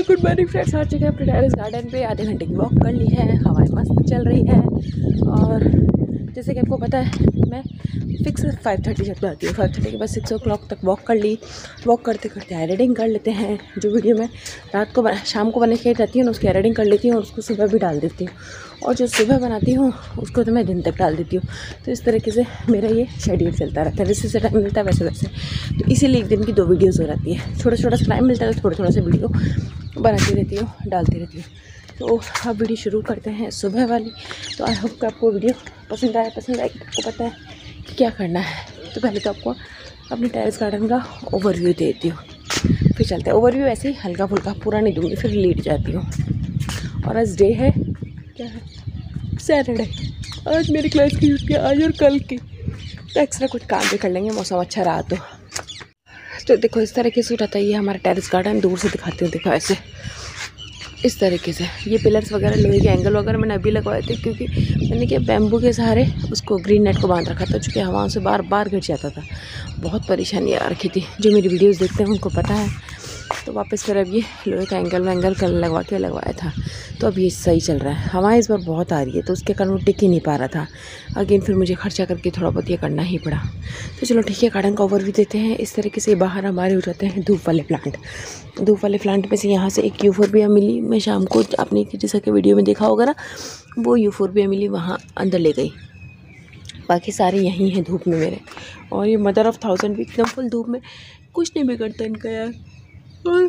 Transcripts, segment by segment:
Good morning friends. आ चुके हैं अपने टेरेस गार्डन पे। आधे घंटे की वॉक कर ली है, हवाएं मस्त चल रही है। और जैसे कि आपको पता है मैं फिक्स 5:30 तक आती हूँ। 5:30 के बाद 6 o'clock तक वॉक कर ली। वॉक करते करते एडिटिंग कर लेते हैं। जो वीडियो मैं रात को शाम को बना के जाती हूँ ना, उसकी एडिटिंग कर लेती हूँ और उसको सुबह भी डाल देती हूँ। और जो सुबह बनाती हूँ उसको तो मैं दिन तक डाल देती हूँ। तो इस तरीके से मेरा ये शेड्यूल चलता रहता है। जैसे टाइम मिलता है वैसे वैसे। तो इसीलिए एक दिन की 2 वीडियोज़ हो जाती है। छोटा छोटा सा टाइम मिलता है तो थोड़ा थोड़ा सा वीडियो बनाती रहती हूँ, डालती रहती हूँ। तो अब वीडियो शुरू करते हैं सुबह वाली। तो आई होप कि आपको वीडियो पसंद आए। आपको पता है कि क्या करना है। तो पहले तो आपको अपने टेरेस गार्डन का ओवरव्यू देती हूँ, फिर चलते हैं। ओवरव्यू ऐसे ही हल्का फुल्का, पूरा नहीं दूँगी, फिर लेट जाती हूँ। और आज डे है, क्या है, सैटरडे। आज मेरी क्लास की छुट्टी आज और कल की, तो एक्स्ट्रा कुछ काम भी कर लेंगे, मौसम अच्छा रहा तो देखो इस तरीके से उठाता है ये हमारा टेरेस गार्डन। दूर से दिखाती हूँ, देखो ऐसे इस तरीके से। ये पिलर्स वगैरह, लोहे के एंगल वगैरह मैंने अभी लगवाए थे, क्योंकि मैंने क्या बैम्बू के सहारे उसको ग्रीन नेट को बांध रखा था, चूँकि हवाओं से बार बार गिर जाता था। बहुत परेशानी आ रखी थी। जो मेरी वीडियोस देखते हैं उनको पता है। तो वापस फिर अब ये लोहे का एंगल कल लगवाया था। तो अब ये सही चल रहा है। हवाएं इस बार बहुत आ रही है, तो उसके कारण वो टिक ही नहीं पा रहा था। अगेन फिर मुझे खर्चा करके थोड़ा बहुत ये करना ही पड़ा। तो चलो ठीक है, गार्डन का ओवरव्यू देते हैं। इस तरीके से बाहर हमारे हो जाते हैं धूप वाले प्लांट में से यहाँ से एक यूफोर्बिया मिली। मैं शाम को आपने जैसा कि वीडियो में देखा होगा ना, वो यूफोर्बिया मिली, वहाँ अंदर ले गई। बाकी सारे यहीं हैं धूप में मेरे। और ये मदर ऑफ 1000 भी एकदम फुल धूप में, कुछ नहीं बिगड़ता इनका यार। और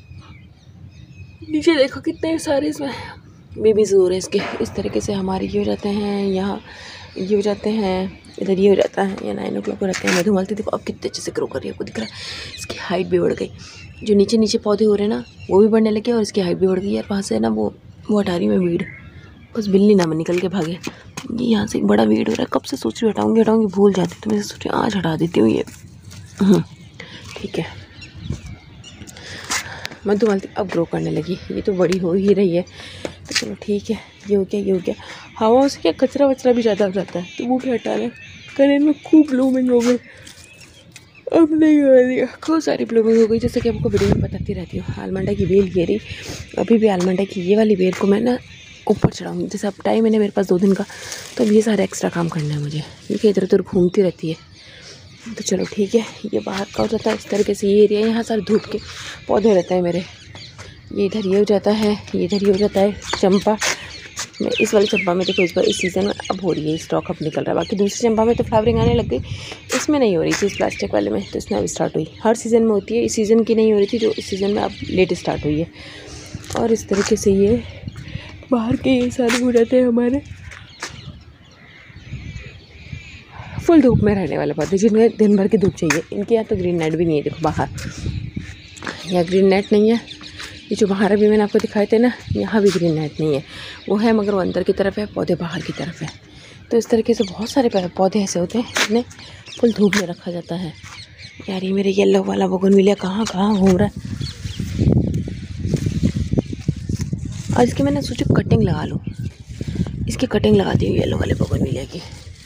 नीचे देखो कितने सारे इसमें बेबीज हो रहे हैं इसके। इस तरीके से हमारे ये हो जाते हैं, यहाँ ये हो जाते हैं, इधर ये हो जाता है, या 9 o'clock हो जाते हैं। मधुमालती देखो अब कितने अच्छे से ग्रो कर रही है, आपको दिख रहा है। इसकी हाइट भी बढ़ गई। जो नीचे नीचे पौधे हो रहे हैं ना, वो भी बढ़ने लगे और इसकी हाइट भी बढ़ गई यार। वहाँ से ना वो हटा रही मैं वीड, बस बिल्ली ना निकल के भागे। ये यहाँ से एक बड़ा वीड हो रहा है, कब से सोच रही हटाऊँगी भूल जाती। तो मैं सोच रही आज हटा देती हूँ ये। ठीक है, मधुमालती अब ग्रो करने लगी। ये तो बड़ी हो ही रही है। तो चलो ठीक है, ये हो गया। हवाओं से क्या कचरा वचरा भी ज़्यादा हो जाता है, तो वो भी हटा लें। कल इनमें खूब ब्लूमिंग हो गई, अब नहीं हो रही है। खूब सारी ब्लूमिंग हो गई, जैसे कि आपको वीडियो में बताती रहती हूँ। आलमंडा की बेल गिरी, अभी भी आलमंडा की ये वाली बेल को मैं ना ऊपर चढ़ाऊँगी। जैसे अब टाइम है ना मेरे पास 2 दिन का, तो अब ये सारे एक्स्ट्रा काम करना है मुझे, क्योंकि इधर उधर घूमती रहती है। तो चलो ठीक है, ये बाहर का हो जाता है इस तरीके से। ये एरिया यहाँ सारे धूप के पौधे रहते हैं मेरे। ये इधर ये हो जाता है, ये इधर ये हो जाता है। चंपा में, इस वाली चंपा में देखो इस बार इस सीज़न में अब हो रही है, स्टॉक अब निकल रहा है। बाकी दूसरी चंपा में तो फ्लावरिंग आने लग गई, इसमें नहीं हो रही थी, इस प्लास्टिक वाले में। तो इसमें अब स्टार्ट हुई। हर सीज़न में होती है, इस सीज़न की नहीं हो रही थी, जो इस सीज़न में अब लेट स्टार्ट हुई है। और इस तरीके से ये बाहर के ये सारे हो जाते हैं हमारे फुल धूप में रहने वाले पौधे, जिन्हें दिन भर की धूप चाहिए। इनके यहाँ तो ग्रीन नेट भी नहीं है, देखो बाहर यहाँ ग्रीन नेट नहीं है। ये जो बाहर अभी मैंने आपको दिखाए थे ना, यहाँ भी ग्रीन नेट नहीं है। वो है मगर वो अंदर की तरफ है, पौधे बाहर की तरफ है। तो इस तरीके से बहुत सारे पौधे ऐसे होते हैं जिन्हें फुल धूप में रखा जाता है। यार ये मेरे येलो वाला बोगनविलिया कहाँ घूम रहा है। और इसकी मैंने सोचा कटिंग लगा लूँ, इसकी कटिंग लगा दी येलो वाले बोगनविलिया की।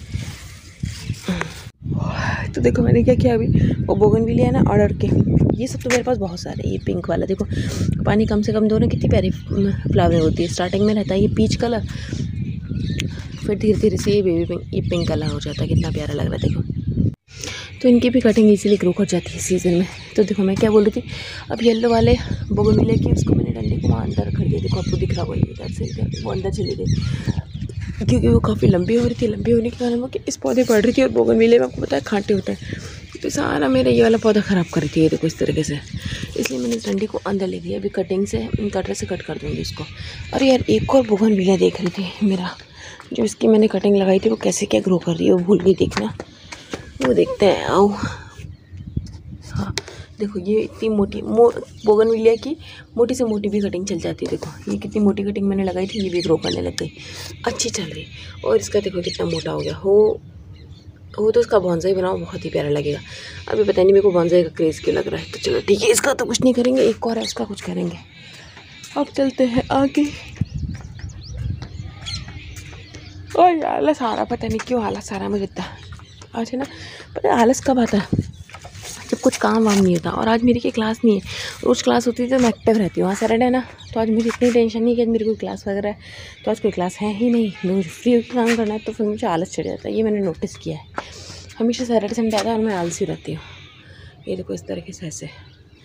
तो देखो मैंने क्या किया, अभी वो बोगनविलिया है ना ऑर्डर के, ये सब तो मेरे पास बहुत सारे। ये पिंक वाला देखो, पानी कम से कम दो ना, कितनी प्यारी फ्लावर होती है। स्टार्टिंग में रहता है ये पीच कलर, फिर धीरे धीरे से ये बेबी पिंक, ये पिंक कलर हो जाता है। कितना प्यारा लग रहा है देखो। तो इनकी भी कटिंग इजीली ग्रो कर जाती है सीज़न में। तो देखो मैं क्या बोल रही थी, अब येलो वाले बोगनविलिया की उसको मैंने डंडे को वहाँ अंदर कर दिया। देखो आपको दिख रहा वही इधर से वो अंदर चली गई, क्योंकि वो काफ़ी लंबी हो रही थी। लंबी होने के कारण वो कि इस पौधे बढ़ रही थी। और बोगनविले में आपको पता है खांटे होता है, तो सारा मेरा ये वाला पौधा ख़राब कर रही थी। ये देखो इस तरीके से, इसलिए मैंने इस डंडी को अंदर ले दिया। अभी कटिंग से, कटर से कट कर दूँगी इसको। अरे यार एक और बोगनविला देख रही थी मेरा, जो इसकी मैंने कटिंग लगाई थी, वो कैसे क्या ग्रो कर रही है वो भूल गई देखना। वो देखते हैं, आओ। हाँ देखो ये इतनी मोटी बोगनविलिया की मोटी से मोटी भी कटिंग चल जाती है। देखो ये कितनी मोटी कटिंग मैंने लगाई थी, ये भी ग्रो करने लग गई, अच्छी चल रही। और इसका देखो कितना मोटा हो गया हो तो इसका बॉन्साई बनाओ, बहुत ही प्यारा लगेगा। अभी पता नहीं मेरे को बॉन्साई का क्रेज़ क्यों लग रहा है। तो चलो ठीक है, इसका तो कुछ नहीं करेंगे, एक और है उसका कुछ करेंगे। अब चलते हैं आगे। और आलस आ रहा, पता नहीं क्यों आलस आ रहा मुझे इतना। आज है ना, पता है आलस कब आता है, जब कुछ काम वाम नहीं होता। और आज मेरी क्लास नहीं है, रोज़ क्लास होती है तो मैं एक्टिव रहती हूँ। आज सैटरडे है ना, तो आज मुझे इतनी टेंशन नहीं कि आज मेरी कोई क्लास वगैरह है। तो आज कोई क्लास है ही नहीं, मुझे फ्री होकर काम करना है, तो फिर मुझे आलस चढ़ जाता है। ये मैंने नोटिस किया है, हमेशा सैटरडे संडे आता है और मैं आलसी रहती हूँ। ये देखो इस तरीके से ऐसे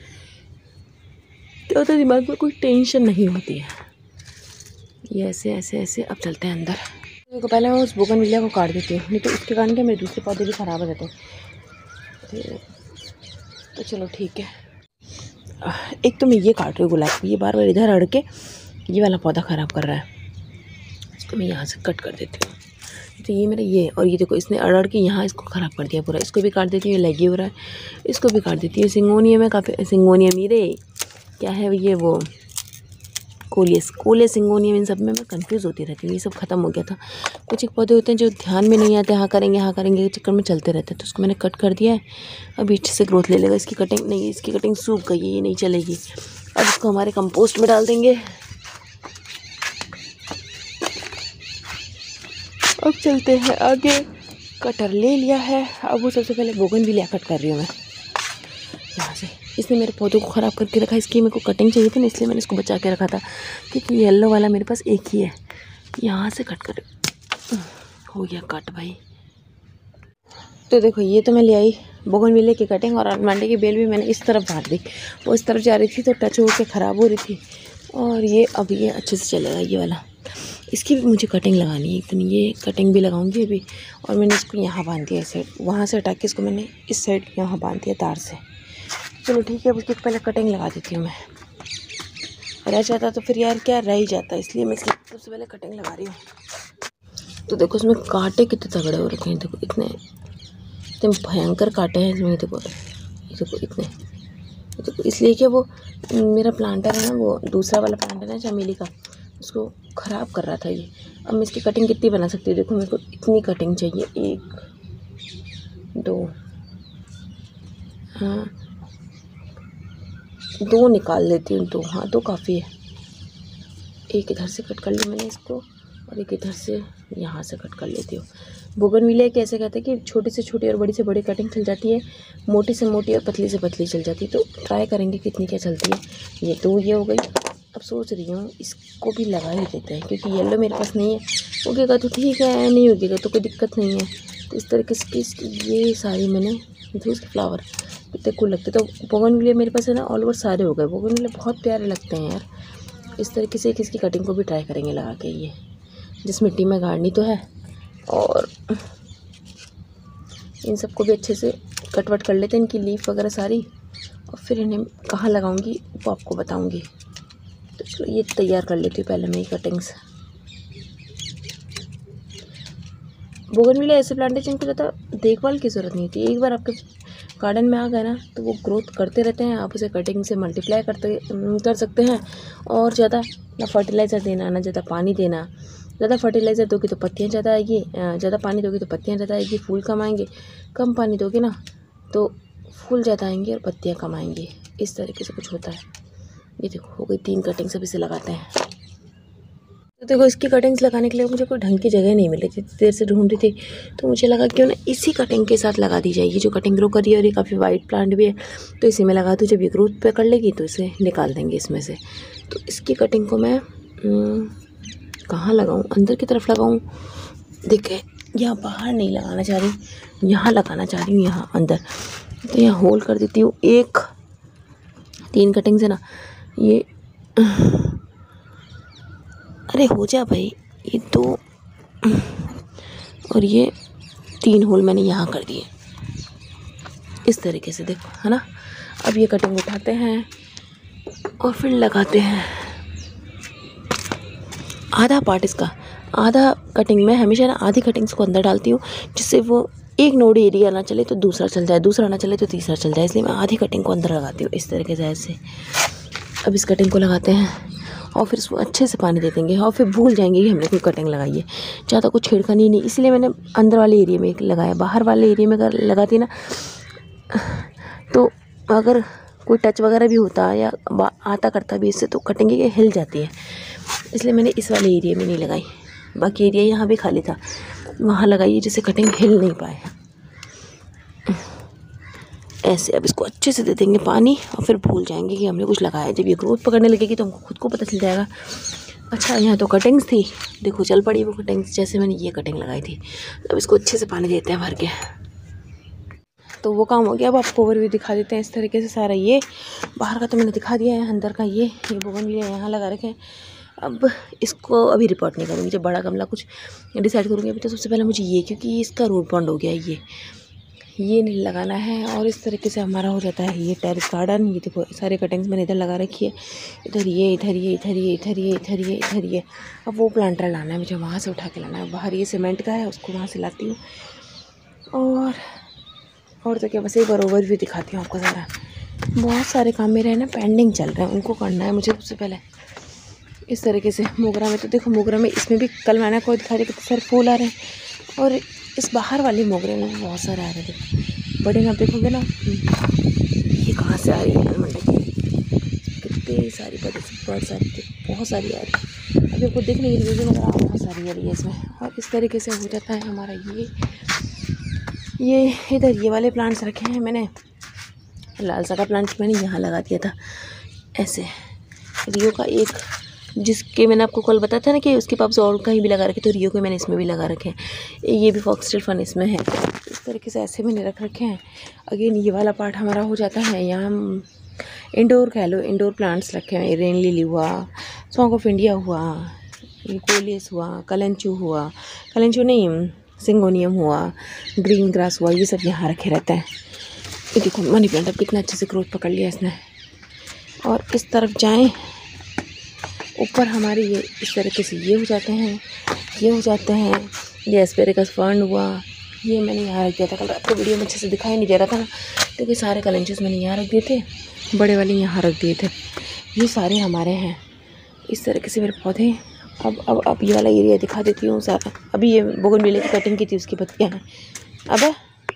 तो होता है, दिमाग में कोई टेंशन नहीं होती है। ये ऐसे ऐसे ऐसे। अब चलते हैं अंदर। देखो पहले मैं उस बोगनविलिया को काट देती हूँ, नहीं तो उसके कारण क्या मेरे दूसरे पौधे भी ख़राब हो जाते हैं। तो चलो ठीक है। एक तो मैं ये काट रही हूँ गुलाब, ये बार बार इधर अड़ के ये वाला पौधा ख़राब कर रहा है। इसको मैं यहाँ से कट कर देती हूँ। तो ये मेरा ये, और ये देखो इसने अड़ के यहाँ इसको ख़राब कर दिया पूरा। इसको भी काट देती हूँ, ये लगी हो रहा है, इसको भी काट देती हूँ। सिंगोनियम है काफ़ी, सिंगोनियम मीरे क्या है ये, वो कोले सिंगोनियम, इन सब में मैं कंफ्यूज होती रहती हूँ। ये सब ख़त्म हो गया था। कुछ एक पौधे होते हैं जो ध्यान में नहीं आते, हाँ करेंगे के चक्कर में चलते रहते हैं। तो उसको मैंने कट कर दिया है, अभी अच्छे से ग्रोथ ले लेगा। इसकी कटिंग नहीं, इसकी कटिंग सूख गई है, ये नहीं चलेगी। अब इसको हमारे कंपोस्ट में डाल देंगे। अब चलते हैं आगे। कटर ले लिया है, अब वो सबसे पहले बोगनविलिया कट कर रही हूँ मैं यहाँ से। इसने मेरे पौधों को ख़राब करके रखा, इसकी मेरे को कटिंग चाहिए थी ना, इसलिए मैंने इसको बचा के रखा था, क्योंकि येलो वाला मेरे पास एक ही है। यहाँ से कट कर हो गया कट भाई। तो देखो ये तो मैं ले आई बोगनविलिया की कटिंग, और अर्मांडे की बेल भी मैंने इस तरफ बांट दी। वो इस तरफ जा रही थी तो टच होकर ख़राब हो रही थी। और ये अब ये अच्छे से चलेगा ये वाला। इसकी भी मुझे कटिंग लगानी है, इतनी ये कटिंग भी लगाऊंगी अभी। और मैंने इसको यहाँ बांध दिया इस साइड, वहाँ से हटा के इसको मैंने इस साइड यहाँ बांध दिया तार से। चलो ठीक है, अब उसकी पहले कटिंग लगा देती हूँ मैं। रह जाता तो फिर यार क्या रह ही जाता, इसलिए मैं इसकी सबसे पहले कटिंग लगा रही हूँ। तो देखो इसमें कांटे कितने तगड़े हो रखे हैं, देखो इतने भयंकर कांटे हैं इसमें। देखो इतने, देखो इसलिए कि वो मेरा प्लांटर है ना, वो दूसरा वाला प्लांटर है चमेली का, उसको ख़राब कर रहा था ये। अब मैं इसकी कटिंग कितनी बना सकती हूँ, देखो मेरे को इतनी कटिंग चाहिए, 1 2, हाँ 2 निकाल लेती हूँ, 2, हाँ 2 काफ़ी है। एक इधर से कट कर ली मैंने इसको, और एक इधर से यहाँ से कट कर लेती हूँ। बोगनविलिया कैसे कहते हैं कि छोटी से छोटी और बड़ी से बड़ी कटिंग चल जाती है, मोटी से मोटी और पतली से पतली चल जाती है। तो ट्राई करेंगे कितनी क्या चलती है। ये तो ये हो गई। अब सोच रही हूँ इसको भी लगा ही देते हैं, क्योंकि येलो मेरे पास नहीं है। उगेगा तो ठीक है, नहीं उगेगा तो कोई दिक्कत नहीं है। तो इस तरीके से ये सारी मैंने देखो, इसके फ्लावर कितने कूल लगते। तो बोगनविलिया मेरे पास है ना, ऑल ओवर सारे हो गए। बोगनविलिया बहुत प्यारे लगते हैं यार। इस तरीके से इसकी कटिंग को भी ट्राई करेंगे लगा के। ये जिस मिट्टी में गाड़नी तो है, और इन सबको भी अच्छे से कटवट कर लेते हैं, इनकी लीफ वगैरह सारी। और फिर इन्हें कहाँ लगाऊंगी वो आपको बताऊंगी। तो चलो ये तैयार कर लेती हूँ पहले मैं ये कटिंग्स। बोगनविलिया ऐसे प्लांटेशन को ज़्यादा देखभाल की ज़रूरत नहीं होती। एक बार आपके गार्डन में आ गए ना, तो वो ग्रोथ करते रहते हैं। आप उसे कटिंग से मल्टीप्लाई कर सकते हैं। और ज़्यादा ना फर्टिलाइज़र देना, ना ज़्यादा पानी देना। ज़्यादा फर्टिलाइज़र दोगे तो पत्तियाँ ज़्यादा आएगी, ज़्यादा पानी दोगे तो पत्तियाँ ज़्यादा आएगी, फूल कम आएंगे। कम पानी दोगे ना तो फूल ज़्यादा आएंगे और पत्तियाँ कम आएंगी। इस तरीके से कुछ होता है। ये देखो हो गई 3 कटिंग्स, अभी से लगाते हैं। तो देखो इसकी कटिंग्स लगाने के लिए मुझे कोई ढंग की जगह नहीं मिली थी, देर से ढूंढ रही थी। तो मुझे लगा क्यों ना इसी कटिंग के साथ लगा दी जाएगी, जो कटिंग ग्रो कर रही है। और ये काफ़ी वाइट प्लांट भी है, तो इसी में लगा दूँ। जब ये ग्रोथ पे कर लेगी तो इसे निकाल देंगे इसमें से। तो इसकी कटिंग को मैं कहाँ लगाऊँ, अंदर की तरफ लगाऊँ। देखे यहाँ बाहर नहीं लगाना चाह रही, यहाँ लगाना चाह रही हूँ, यहाँ अंदर। तो यहाँ होल कर देती हूँ। 3 कटिंग से ना ये, अरे हो जा भाई, ये 2 और ये 3 होल मैंने यहाँ कर दिए इस तरीके से, देखो है ना। अब ये कटिंग उठाते हैं और फिर लगाते हैं। आधा पार्ट इसका, आधा कटिंग में हमेशा ना आधी कटिंग्स को अंदर डालती हूँ, जिससे वो एक नोड एरिया ना चले तो दूसरा चल जाए, दूसरा ना चले तो तीसरा चल जाए। इसलिए मैं आधी कटिंग को अंदर लगाती हूँ इस तरीके से ऐसे। अब इस कटिंग को लगाते हैं और फिर इसको अच्छे से पानी दे देंगे, और फिर भूल जाएंगे कि हमने कोई कटिंग लगाई है। ज़्यादा कुछ छेड़खानी नहीं, इसलिए मैंने अंदर वाले एरिया में लगाया। बाहर वाले एरिया में अगर लगाती ना, तो अगर कोई टच वगैरह भी होता या आता करता भी इससे, तो कटिंग ये हिल जाती है। इसलिए मैंने इस वाले एरिया में नहीं लगाई। बाकी एरिया यहाँ भी खाली था, वहाँ लगाई है जिससे कटिंग हिल नहीं पाए। ऐसे अब इसको अच्छे से दे देंगे पानी और फिर भूल जाएंगे कि हमने कुछ लगाया। जब ये ग्रोथ पकड़ने लगेगी तो हमको खुद को पता चल जाएगा। अच्छा, यहाँ तो कटिंग्स थी, देखो चल पड़ी वो कटिंग्स, जैसे मैंने ये कटिंग लगाई थी। अब इसको अच्छे से पानी देते हैं भर के। तो वो काम हो गया। अब आपको ओवरव्यू दिखा देते हैं इस तरीके से सारा। ये बाहर का तो मैंने दिखा दिया है, अंदर का ये बोगनविलिया यहाँ लगा रखे हैं। अब इसको अभी रिपोर्ट नहीं करूँगी, जब बड़ा गमला कुछ डिसाइड करूँगी। अभी तो सबसे पहले मुझे ये, क्योंकि इसका रूट बॉन्ड हो गया है, ये नहीं लगाना है। और इस तरीके से हमारा हो जाता है ये टेरेस गार्डन। ये देखो सारे कटिंग्स मैंने इधर लगा रखी है, इधर ये, इधर ये, इधर ये, इधर ये, इधर ये, इधर ये। अब वो प्लांटर लाना है मुझे, वहाँ से उठा के लाना है। बाहर ये सीमेंट का है, उसको वहाँ से लाती हूँ। और तो क्या, बस एक बार ओवरव्यू दिखाती हूँ आपको ज़रा। बहुत सारे काम मेरे हैं ना पेंडिंग चल रहे हैं, उनको करना है मुझे सबसे पहले। इस तरीके से मोगरा में तो देखो, मोगरा में इसमें भी कल मैंने कोई दिखा रही कितने सारे फूल आ रहे हैं। और इस बाहर वाले मोगरे में भी बहुत सारे आ रहे थे बड़े। आप देखोगे ना, ये कहाँ से आ रही है मंडे कितनी सारी बड़ी बहुत सारी थी, बहुत सारी आ रही है। अभी आपको देखने के लिए नज़र बहुत सारी आ रही है इसमें। और इस तरीके से हो जाता है हमारा ये इधर ये वाले प्लांट्स रखे हैं मैंने। लाल सा का प्लांट मैंने यहाँ लगा दिया था ऐसे। रियो का एक, जिसके मैंने आपको कल बताया था ना कि उसके पास और कहीं भी लगा रखे, तो रियो के मैंने इसमें भी लगा रखे हैं। ये भी फॉक्सटेल फन इसमें है। इस तरीके से ऐसे मैंने रख रखे हैं। अगेन ये वाला पार्ट हमारा हो जाता है। यहाँ हम इंडोर कह लो, इंडोर प्लांट्स रखे हैं। रेन लिली हुआ, सॉन्ग ऑफ इंडिया हुआ, ये कोलियस हुआ, कलेंचू हुआ, कलेंचू नहीं सिंगोनियम हुआ, ग्रीन ग्रास हुआ, ये सब यहाँ रखे रहते हैं। ये देखो मनी प्लांट अब कितना अच्छे से ग्रोथ पकड़ लिया इसने। और इस तरफ जाएं, ऊपर हमारे ये इस तरीके से ये हो जाते हैं, ये हो जाते हैं। ये एस्पेरेगस फर्न हुआ, ये मैंने यहाँ रख दिया था। कल आपको वीडियो में अच्छे से दिखाई नहीं दे रहा था ना, क्योंकि सारे कलेंचस मैंने यहाँ रख दिए थे, बड़े वाले यहाँ रख दिए थे। ये सारे हमारे हैं इस तरीके से मेरे पौधे। अब ये वाला एरिया दिखा देती हूँ सारा। अभी ये बोगनविले की कटिंग की थी, उसकी पत्तियाँ हैं। अब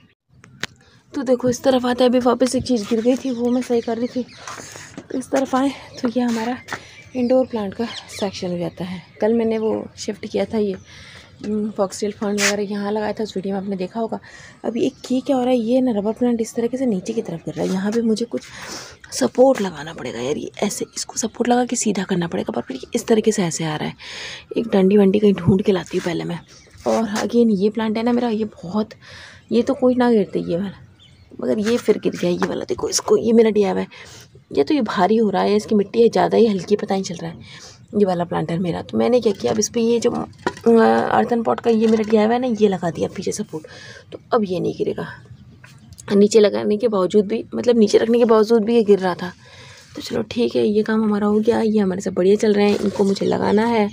तो देखो इस तरफ आता है। अभी वापस एक चीज़ गिर गई थी, वो मैं सही कर रही थी। तो इस तरफ आए तो ये हमारा इंडोर प्लांट का सेक्शन हो जाता है। कल मैंने वो शिफ्ट किया था, ये फॉक्सटेल फर्न वगैरह यहाँ लगाया था, उस वीडियो में आपने देखा होगा। अभी एक ये क्या हो रहा है, ये ना रबर प्लांट इस तरीके से नीचे की तरफ गिर रहा है। यहाँ पे मुझे कुछ सपोर्ट लगाना पड़ेगा यार। ये ऐसे इसको सपोर्ट लगा के सीधा करना पड़ेगा, पर फिर इस तरीके से ऐसे आ रहा है। एक डंडी वंडी कहीं ढूंढ के लाती हूँ पहले मैं। और अगेन ये प्लांट है ना मेरा, ये तो कोई ना गिरते ये वाला, मगर ये फिर गिर गया ये वाला। देखो इसको, ये मेरा DIY है। ये तो ये भारी हो रहा है, इसकी मिट्टी है ज़्यादा ही हल्की, पता नहीं चल रहा है। ये वाला प्लांटर मेरा, तो मैंने क्या किया, अब इस पर ये जो अर्थन पॉट का ये मेरा DIY है ना, ये लगा दिया पीछे सपोर्ट। तो अब ये नहीं गिरेगा। नीचे लगाने के बावजूद भी, मतलब नीचे रखने के बावजूद भी ये गिर रहा था। तो चलो ठीक है, ये काम हमारा हो गया। ये हमारे सब बढ़िया चल रहे हैं, इनको मुझे लगाना है।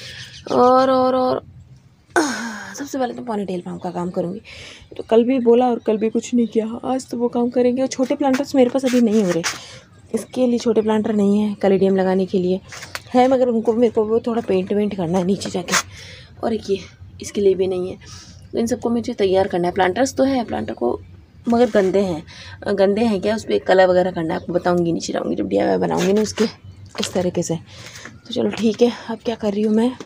और सबसे पहले तो पॉनीटेल पंप का काम करूँगी। तो कल भी बोला और कल भी कुछ नहीं किया, आज तो वो काम करेंगे। और छोटे प्लांटर्स मेरे पास अभी नहीं हो रहे, इसके लिए छोटे प्लांटर नहीं है। कैलेडियम लगाने के लिए है, मगर उनको मेरे को वो थोड़ा पेंट वेंट करना है नीचे जाके। और एक ये इसके लिए भी नहीं है। तो इन सबको मुझे तैयार करना है। प्लांटर्स तो है, प्लांटर को मगर गंदे हैं क्या, उस पर कलर वगैरह करना है। आपको बताऊँगी नीचे जाऊँगी जब DIY बनाऊँगी ना उसके, इस तरीके से। तो चलो ठीक है, अब क्या कर रही हूँ मैं,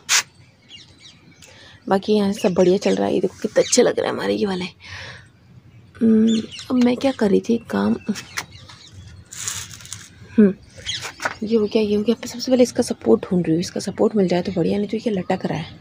बाकी यहाँ सब बढ़िया चल रहा है। ये देखो कितने अच्छे लग रहे हैं हमारे ये वाले। अब मैं क्या कर रही थी काम, ये हो गया। सबसे पहले इसका सपोर्ट ढूंढ रही हूँ, इसका सपोर्ट मिल जाए तो बढ़िया, नहीं तो ये लटक रहा है।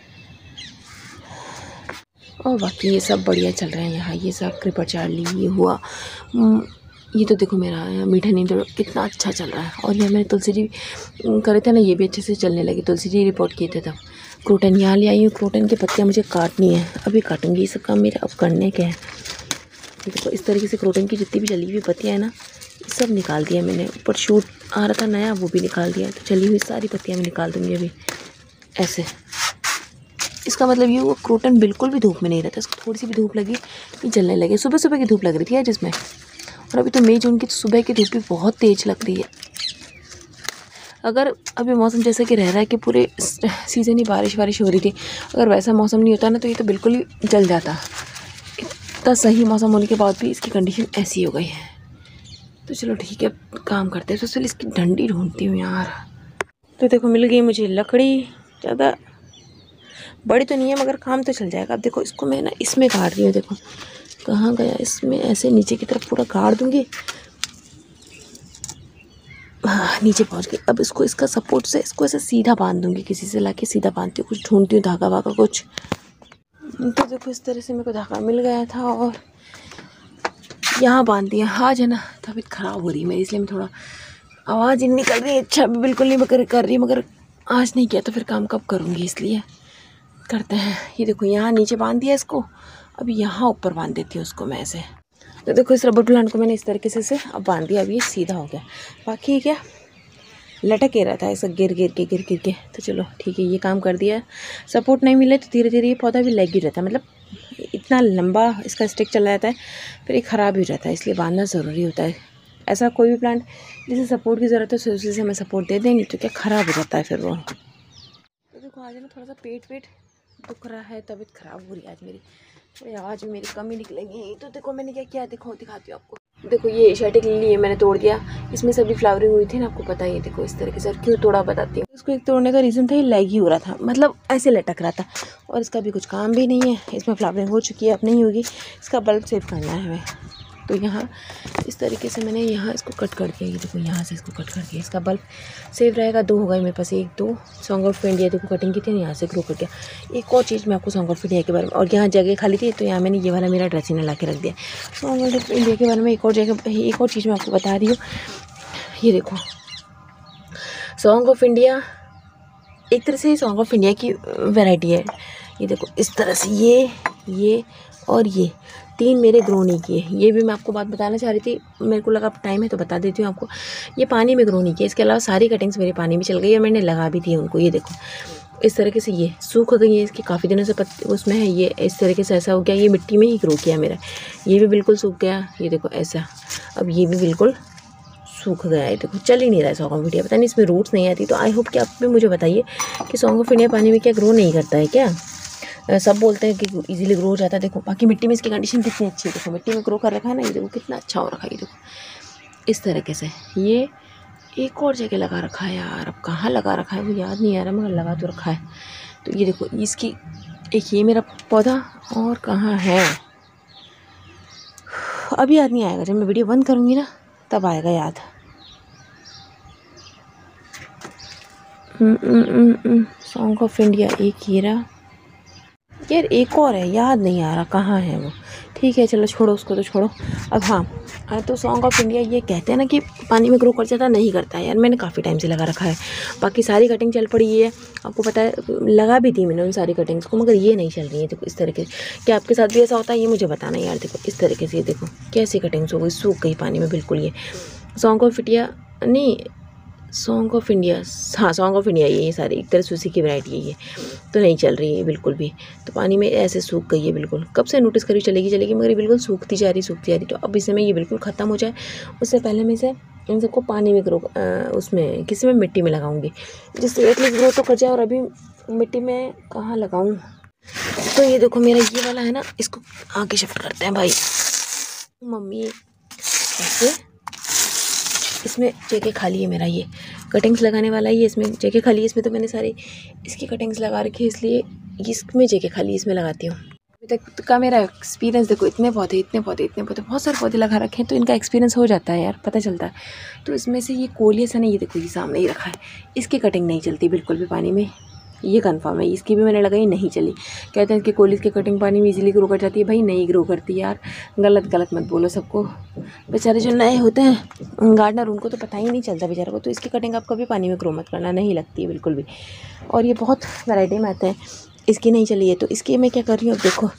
और बाकी ये सब बढ़िया चल रहे हैं यहाँ। ये सब क्रीपर चार्ली ये हुआ। ये तो देखो मेरा मीठा नीम तो कितना अच्छा चल रहा है। और ये मैंने तुलसी जी करे थे ना, ये भी अच्छे से चलने लगे। तुलसी जी रिपोर्ट किए थे तब। क्रोटन यहाँ ले आई हूँ, क्रोटन की पत्तियाँ मुझे काटनी है, अभी काटूँगी। ये सब काम मेरे अब करने के हैं। देखो इस तरीके से क्रोटन की जितनी भी जली हुई पत्तियाँ हैं ना, सब निकाल दिया मैंने। ऊपर शूट आ रहा था नया, वो भी निकाल दिया। तो जली हुई सारी पत्तियाँ मैं निकाल दूँगी अभी ऐसे। इसका मतलब ये वो क्रोटन बिल्कुल भी धूप में नहीं रहता, इसको थोड़ी सी भी धूप लगी ये जलने लगे। सुबह सुबह की धूप लग रही थी यार जिसमें, और अभी तो मई जून की सुबह की धूप भी बहुत तेज़ लग रही है। अगर अभी मौसम जैसा कि रह रहा है कि पूरे सीज़न ही बारिश हो रही थी, अगर वैसा मौसम नहीं होता ना तो ये तो बिल्कुल ही जल जाता। इतना सही मौसम होने के बाद भी इसकी कंडीशन ऐसी हो गई है। तो चलो ठीक है, काम करते हैं। तो चलो इसकी डंडी ढूंढती हूँ यार। तो देखो मिल गई मुझे लकड़ी, ज़्यादा बड़ी तो नहीं है मगर काम तो चल जाएगा। अब देखो इसको मैं ना इसमें काट रही हूँ, देखो कहाँ गया, इसमें ऐसे नीचे की तरफ पूरा गाड़ दूँगी। हाँ नीचे पहुँच गई। अब इसको इसका सपोर्ट से इसको ऐसे सीधा बांध दूँगी, किसी से लाके सीधा बांधती हूँ, कुछ ढूंढती हूँ धागा वागा कुछ। तो देखो इस तरह से मेरे को धागा मिल गया था और यहाँ बांध दिया। आज है ना तबीयत ख़राब हो रही है मेरी, इसलिए मैं थोड़ा आवाज़ ही निकल रही है, अच्छा भी बिल्कुल नहीं कर रही, मगर आज नहीं किया तो फिर काम कब करूँगी, इसलिए करते हैं। ये देखो यहाँ नीचे बांध दिया इसको, अब यहाँ ऊपर बांध देती हूँ उसको मैं ऐसे। तो देखो इस रबर प्लांट को मैंने इस तरीके से अब बांध दिया, अब ये सीधा हो गया। बाकी क्या लटक ही रहता है ऐसा गिर गिर के। तो चलो ठीक है, ये काम कर दिया। सपोर्ट नहीं मिले तो धीरे धीरे ये पौधा भी लग ही रहता है, मतलब इतना लंबा इसका स्टिक चला जाता है, फिर ये ख़राब ही रहता है, इसलिए बांधना ज़रूरी होता है। ऐसा कोई भी प्लांट जिसे सपोर्ट की ज़रूरत है उसी से हमें सपोर्ट दे देंगे तो क्या ख़राब हो जाता है फिर वो। तो देखो आज ना थोड़ा सा पेट दुख रहा है, तबीयत ख़राब हो रही है आज मेरी, थोड़ी आवाज़ में मेरी कमी निकलेगी। तो देखो मैंने क्या किया, देखो दिखाती हूँ आपको। देखो ये एशियाटिक लिली है, मैंने तोड़ दिया। इसमें सभी फ्लावरिंग हुई थी ना, आपको पता ही है। देखो इस तरीके से, और क्यों तोड़ा बताती हूँ। इसको एक तोड़ने का रीज़न था, ये लैग ही हो रहा था, मतलब ऐसे लटक रहा था, और इसका भी कुछ काम भी नहीं है। इसमें फ्लावरिंग हो चुकी है, अब नहीं होगी। इसका बल्ब सेव करना है हमें, तो यहाँ इस तरीके से मैंने यहाँ इसको कट कर दिया। ये देखो यहाँ से इसको कट कर दिया, इसका बल्ब सेव रहेगा। 2 हो गए मेरे पास, 1 2 सॉन्ग ऑफ इंडिया देखो कटिंग की थी ना, यहाँ से ग्रो कर दिया। एक और चीज़ मैं आपको सॉन्ग ऑफ इंडिया के बारे में, और यहाँ जगह खाली थी तो यहाँ मैंने ये वाला मेरा ड्रेसिंग ला के रख दिया। सॉन्ग ऑफ इंडिया के बारे में एक और चीज़ मैं आपको बता रही हूँ। ये देखो सॉन्ग ऑफ इंडिया एक तरह से सॉन्ग ऑफ इंडिया की वैरायटी है। ये देखो इस तरह से ये और ये 3 मेरे ग्रो नहीं किए। ये भी मैं आपको बात बताना चाह रही थी, मेरे को लगा टाइम है तो बता देती हूँ आपको। ये पानी में ग्रो नहीं किए, इसके अलावा सारी कटिंग्स मेरे पानी में चल गई और मैंने लगा भी दी उनको। ये देखो इस तरीके से ये सूख गई है, इसकी काफ़ी दिनों से उसमें है। ये इस तरीके से ऐसा हो गया, ये मिट्टी में ही ग्रो किया मेरा। ये भी बिल्कुल सूख गया, ये देखो ऐसा। अब ये भी बिल्कुल सूख गया है, देखो चल ही नहीं रहा है सॉन्ग ऑफ इंडिया। पता नहीं इसमें रूट्स नहीं आती। तो आई होप कि आप भी मुझे बताइए कि सॉन्ग ऑफ इंडिया पानी में क्या ग्रो नहीं करता है क्या? सब बोलते हैं कि इजीली ग्रो हो जाता है। देखो बाकी मिट्टी में इसकी कंडीशन कितनी अच्छी है, देखो मिट्टी में ग्रो कर रखा है ना, ये देखो कितना अच्छा हो रखा है। ये देखो इस तरीके से। ये एक और जगह लगा रखा है यार, अब कहाँ लगा रखा है वो याद नहीं आ रहा, मगर लगा तो रखा है। तो ये देखो इसकी एक ये मेरा पौधा और कहाँ है, अभी याद नहीं आएगा। जब मैं वीडियो बंद करूँगी ना तब आएगा याद। सॉन्ग ऑफ इंडिया एक ये रहा यार, एक और है याद नहीं आ रहा कहाँ है वो। ठीक है चलो छोड़ो उसको, तो छोड़ो। अब हाँ तो सॉन्ग ऑफ इंडिया ये कहते हैं ना कि पानी में ग्रो कर जाता, नहीं करता है यार। मैंने काफ़ी टाइम से लगा रखा है, बाकी सारी कटिंग चल पड़ी है, आपको पता है। लगा भी थी मैंने उन सारी कटिंग्स को, मगर ये नहीं चल रही है। देखो इस तरीके से। क्या आपके साथ भी ऐसा होता है ये मुझे बताना यार। देखो इस तरीके से, ये देखो कैसी कटिंग्स हो गई, सूख गई पानी में बिल्कुल। ये सॉन्ग ऑफ इंडिया नहीं, सॉन्ग ऑफ इंडिया, हाँ सॉन्ग ऑफ इंडिया ये सारी एक तरह से उसी की वैरायटी है। ये तो नहीं चल रही है बिल्कुल भी, तो पानी में ऐसे सूख गई है बिल्कुल। कब से नोटिस करी चलेगी मगर ये बिल्कुल सूखती जा रही। तो अब इसे में ये बिल्कुल ख़त्म हो जाए उससे पहले मैं इसे इन सबको पानी में ग्रो उसमें किसी में मिट्टी में लगाऊंगी, जिससे एटलीस्ट ग्रो तो कर जाए। और अभी मिट्टी में कहाँ लगाऊँ? तो ये देखो मेरा ये वाला है ना, इसको आगे शिफ्ट करते हैं भाई। मम्मी ऐसे इसमें जगह खाली है, मेरा ये कटिंग्स लगाने वाला ही है, इसमें जगह खाली है। इसमें तो मैंने सारी इसकी कटिंग्स लगा रखी है, इसलिए इसमें जगह खाली है, इसमें लगाती हूँ। अभी तक का मेरा एक्सपीरियंस देखो, इतने पौधे बहुत सारे पौधे लगा रखे हैं, तो इनका एक्सपीरियंस हो जाता है यार, पता चलता है। तो इसमें से ये कोलियस है ना, ये देखो ये सामने ही रखा है, इसकी कटिंग नहीं चलती बिल्कुल भी पानी में, ये कंफर्म है। इसकी भी मैंने लगाई, नहीं चली। कहते हैं कि कोलिस की कटिंग पानी में इजीली ग्रो कर जाती है, भाई नहीं ग्रो करती यार। गलत मत बोलो सबको, बेचारे जो नए होते हैं गार्डनर उनको तो पता ही नहीं चलता बेचारे को। तो इसकी कटिंग आप कभी पानी में ग्रो मत करना, नहीं लगती है बिल्कुल भी। और ये बहुत वैरायटी में आते हैं, इसकी नहीं चली है। तो इसकी मैं क्या कर रही हूँ अब देखो,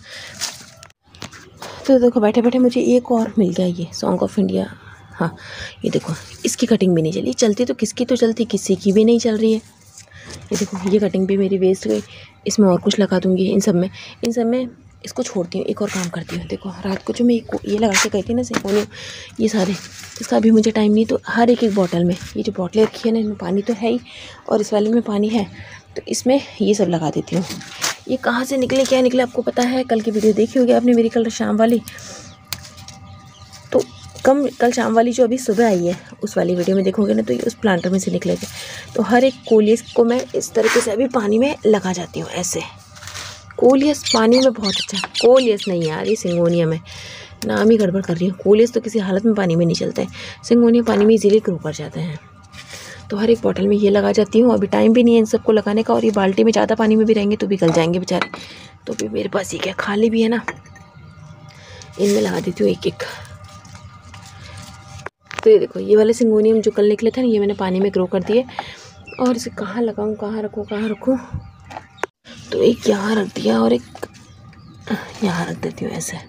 तो देखो बैठे बैठे मुझे एक और मिल गया, ये सॉन्ग ऑफ इंडिया। हाँ ये देखो इसकी कटिंग भी नहीं चली, चलती तो किसकी तो चलती, किसी की भी नहीं चल रही है। ये देखो ये कटिंग भी मेरी वेस्ट गई, इसमें और कुछ लगा दूँगी। इन सब में इसको छोड़ती हूँ, एक और काम करती हूँ। देखो रात को जो मैं ये लगा के गई थी ना सिंपोनियम, ये सारे, इसका अभी मुझे टाइम नहीं, तो हर एक बॉटल में, ये जो बॉटलें रखी है ना, इनमें पानी तो है ही, और इस वाले में पानी है, तो इसमें ये सब लगा देती हूँ। ये कहाँ से निकले क्या निकले आपको पता है, कल की वीडियो देखी होगी आपने मेरी, कल शाम वाली। तो कल शाम वाली जो अभी सुबह आई है, उस वाली वीडियो में देखोगे ना, तो ये उस प्लांटर में से निकले थे। तो हर एक कोलियस को मैं इस तरीके से अभी पानी में लगा जाती हूँ, ऐसे कोलियस पानी में बहुत अच्छा है। कोलियस नहीं यार, ये सिंगोनियम है, नाम ही गड़बड़ कर रही हूँ। कोलियस तो किसी हालत में पानी में नहीं चलते हैं, सिंगोनियम पानी में इजीली ग्रो कर जाते हैं। तो हर एक बॉटल में ये लगा जाती हूँ। अभी टाइम भी नहीं है इन सबको लगाने का, और ये बाल्टी में ज़्यादा पानी में भी रहेंगे तो भी गल जाएंगे बेचारे। तो अभी मेरे पास ये क्या खाली भी है ना, इनमें लगा देती हूँ एक एक। तो ये देखो, ये वाले सिंगोनियम जो कल निकले थे ना, ये मैंने पानी में ग्रो कर दिए। और इसे कहाँ लगाऊँ, कहाँ रखूँ, तो एक यहाँ रख दिया और एक यहाँ रख देती हूँ ऐसे।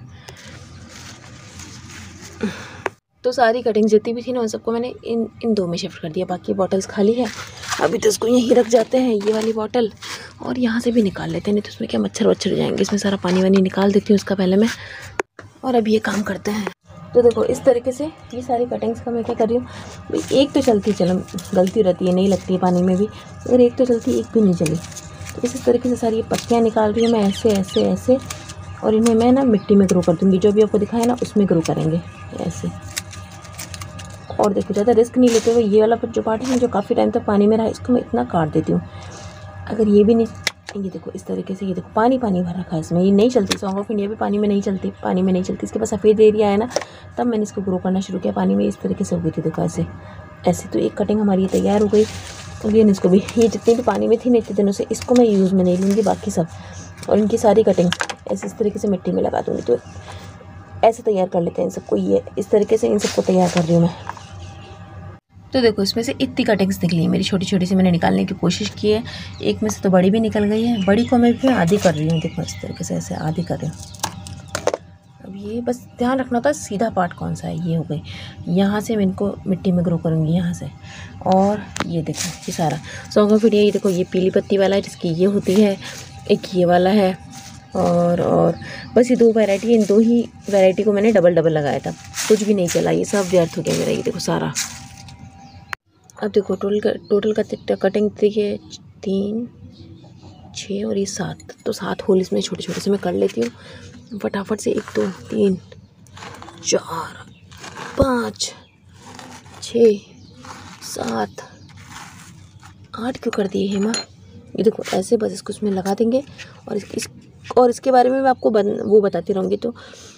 तो सारी कटिंग जितनी भी थी ना उन सबको मैंने इन दो में शिफ्ट कर दिया। बाकी बॉटल्स खाली है, अभी तो इसको यहीं रख जाते हैं, ये वाली बॉटल। और यहाँ से भी निकाल लेते हैं, नहीं तो उसमें क्या मच्छर वच्छर जाएंगे। इसमें सारा पानी वानी निकाल देती हूँ उसका पहले मैं। और अभी ये काम करते हैं। तो देखो इस तरीके से ये सारी कटिंग्स का मैं क्या कर रही हूँ भाई, एक तो चलती गलती रहती है, नहीं लगती है पानी में भी, अगर एक तो चलती एक भी नहीं चली। तो इस तरीके से सारी ये पत्तियाँ निकाल रही हूँ मैं ऐसे ऐसे ऐसे। और इन्हें मैं ना मिट्टी में ग्रो कर दूँगी, जो भी आपको दिखाया ना उसमें ग्रो करेंगे ऐसे। और देखो ज़्यादा रिस्क नहीं लेते हुए, ये वाला जो पार्ट है जो काफ़ी टाइम तक पानी में रहा, इसको मैं इतना काट देती हूँ। अगर ये भी नहीं, ये देखो इस तरीके से, ये देखो पानी भर रखा है इसमें, ये नहीं चलती। सॉन्ग ऑफ इंडिया भी पानी में नहीं चलती, इसके पास सफ़ेद एरिया है ना, तब मैंने इसको ग्रो करना शुरू किया। पानी में इस तरीके से हो गई थी, देखो ऐसे ऐसे। तो एक कटिंग हमारी तैयार हो गई। और ये इसको भी, ये जितनी भी पानी में थी ना इतने दिनों से, इसको मैं यूज़ में नहीं लूँगी बाकी सब। और इनकी सारी कटिंग ऐसे इस तरीके से मिट्टी में लगा दूँगी। तो ऐसे तैयार कर लेते हैं इन सबको, ये इस तरीके से इन सबको तैयार कर रही हूँ मैं। तो देखो इसमें से इतनी कटिंग्स निकली है मेरी, छोटी छोटी सी मैंने निकालने की कोशिश की है। एक में से तो बड़ी भी निकल गई है, बड़ी को मैं भी आधी कर रही हूँ। देखो इस तरीके से ऐसे आधी कर रही हूँ। अब ये बस ध्यान रखना होता है सीधा पार्ट कौन सा है। ये हो गई, यहाँ से मैं इनको मिट्टी में ग्रो करूँगी यहाँ से। और ये देखो ये सारा सॉन्ग ऑफ इंडिया, ये देखो ये पीली पत्ती वाला है जिसकी ये होती है, एक ये वाला है। और बस ये दो वैरायटी, इन दो ही वैरायटी को मैंने डबल लगाया था, कुछ भी नहीं चला, ये सब व्यर्थ हो गया मेरा। ये देखो सारा। अब देखो टोटल का कटिंग देखिए 3, 6 और ये 7, तो 7 होल इसमें छोटे छोटे से मैं कर लेती हूँ फटाफट से। 1 2 3 4 5 6 7 8 क्यों कर दिए हेमा। ये देखो ऐसे बस इसको इसमें लगा देंगे। और इसके बारे में मैं आपको वो बताती रहूँगी। तो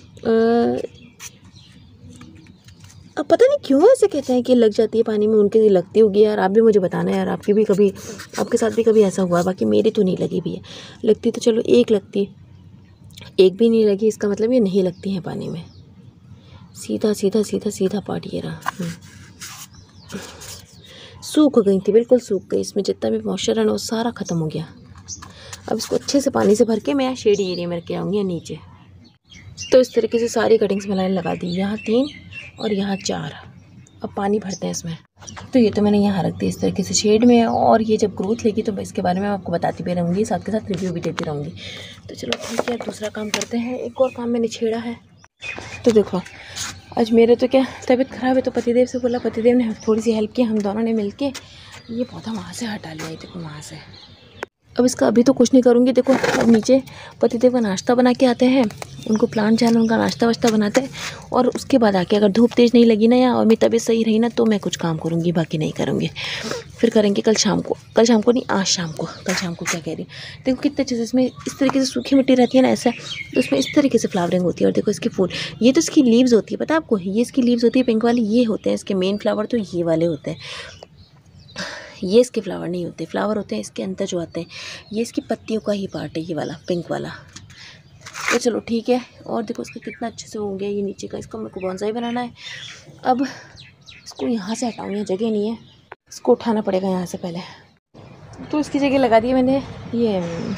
अब पता नहीं क्यों ऐसे कहते हैं कि लग जाती है पानी में, उनके लगती होगी यार। आप भी मुझे बताना यार, आपकी भी कभी, आपके साथ भी कभी ऐसा हुआ। बाकी मेरी तो नहीं लगी भी है, लगती तो चलो एक लगती, एक भी नहीं लगी, इसका मतलब ये नहीं लगती हैं पानी में। सीधा सीधा सीधा सीधा पार्ट ये रहा। सूख गई थी, बिल्कुल सूख गई, इसमें जितना भी मॉइस्चर है ना वो सारा ख़त्म हो गया। अब इसको अच्छे से पानी से भर के मैं शेडी एरिया में रख के आऊँगी नीचे। तो इस तरीके से सारी कटिंग्स में लाइन लगा दी, यहाँ 3 और यहाँ 4। अब पानी भरते हैं इसमें। तो ये तो मैंने यहाँ रख दी इस तरीके से शेड में। और ये जब ग्रोथ लेगी तो इसके बारे में मैं आपको बताती भी रहूँगी, साथ के साथ रिव्यू भी देती रहूँगी। तो चलो ठीक है, दूसरा काम करते हैं। एक और काम मैंने छेड़ा है। तो देखो आज मेरे तो क्या तबीयत ख़राब है, तो पतिदेव से बोला, पतिदेव ने थोड़ी सी हेल्प की, हम दोनों ने मिल के ये पौधा वहाँ से हटा लिया। देखो वहाँ से। अब इसका अभी तो कुछ नहीं करूँगी। देखो अब नीचे पतिदेव का नाश्ता बना के आते हैं, उनको प्लांट जाना, उनका नाश्ता वाश्ता बनाते हैं। और उसके बाद आके अगर धूप तेज़ नहीं लगी ना या और मेरी तबीयत सही रही ना, तो मैं कुछ काम करूँगी, बाकी नहीं करूँगी। फिर करेंगे कल शाम को नहीं, आज शाम को। कल शाम को क्या कह रही हूँ, देखो कितने अच्छे से इसमें इस तरीके से सूखी मिट्टी रहती है ना ऐसा, तो उसमें इस तरीके से फ्लावरिंग होती है। और देखो इसके फूल, ये तो इसकी लीव्स होती है, पता है आपको, ये इसकी लीव्स होती है पिंक वाली, ये होते हैं इसके मेन फ्लावर, तो ये वाले होते हैं। ये इसके फ्लावर नहीं होते, फ्लावर होते हैं इसके अंदर जो आते हैं। ये इसकी पत्तियों का ही पार्ट है, ये वाला पिंक वाला। तो चलो ठीक है। और देखो इसका कितना अच्छे से हो गया ये नीचे का, इसको मेरे को बोनसाई बनाना है। अब इसको यहाँ से हटाऊँ, यहाँ जगह नहीं है, इसको उठाना पड़ेगा यहाँ से पहले। तो इसकी जगह लगा दी मैंने ये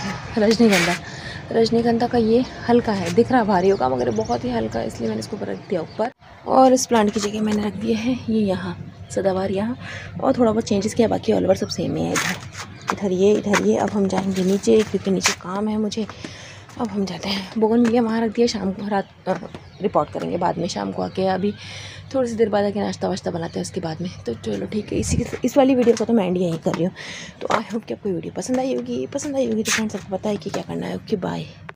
रजनीगंधा का। ये हल्का है, दिख रहा भारी होगा मगर बहुत ही हल्का है, इसलिए मैंने इसको रख दिया ऊपर। और इस प्लांट की जगह मैंने रख दिया है ये यहाँ सदाबहार यहाँ, और थोड़ा बहुत चेंजेस किया, बाकी ऑल ओवर सब सेम ही है। इधर ये। अब हम जाएंगे नीचे क्योंकि नीचे काम है मुझे। अब हम जाते हैं। बोगनविलिया वहाँ रख दिया, शाम को रात रिपोर्ट करेंगे बाद में, शाम को आके। अभी थोड़ी सी देर बाद आके नाश्ता वाश्ता बनाते हैं उसके बाद में। तो चलो ठीक है, इस वाली वीडियो को तो मैं एंड यहीं कर रही हूँ। तो आई होप कि आपको वीडियो पसंद आई होगी। तो फ्रेंड्स आपको पता है कि क्या करना है। Okay bye.